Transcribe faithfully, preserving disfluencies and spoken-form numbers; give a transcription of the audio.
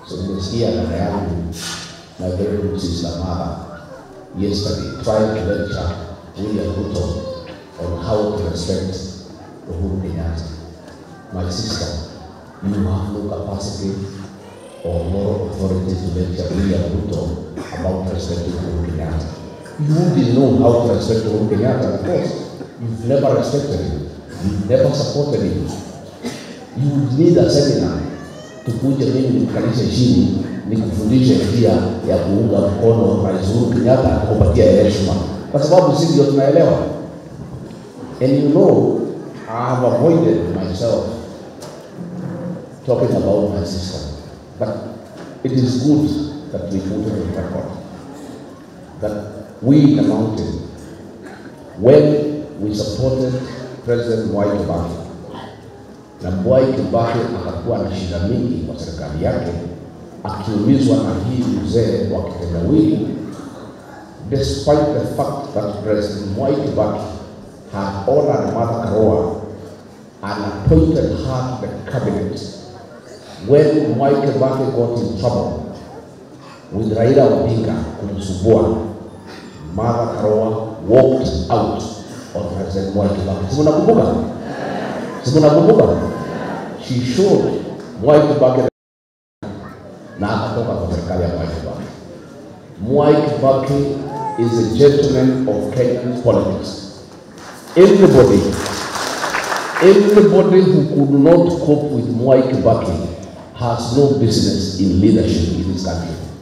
So nimesikia dada yangu, my very good sister mother, yesterday trying to lecture William Ruto on how to respect Uhuru Kenyatta. My sister, you have no capacity or moral authority to lecture William Ruto about respecting Uhuru Kenyatta. You didn't know how to respect Uhuru Kenyatta, of course. You've never respected him. You've never supported him. You would need a seminar to kuja mimi nikalisha chini nikufundishe njia ya kuunga mkono Rais Uhuru Kenyatta kupatia heshima, kwa sababu sisi ndio tunaelewa. And you know, I have avoided myself talking about my sister, but it is good that we put it on record that we in the mountain, when we supported President Mwai Kibaki, na Mwai Kibaki akakuwa na shida mingi kwa serikali yake, akiumizwa na hii mzee wa kitendawili, despite the fact that President Mwai Kibaki had honored Mother Karua and appointed her to the cabinet. When Mwai Kibaki got in trouble with Raila Odinga kumsumbua, Mother Karua walked out on President Mwai Kibaki. Simunakumbuka? Simunakumbuka? She showed Mwai Kibaki na akatoka kwa serikali ya Mwai Kibaki. Mwai Kibaki is a gentleman of Kenyan politics. Everybody, everybody who could not cope with Mwai Kibaki has no business in leadership in this country.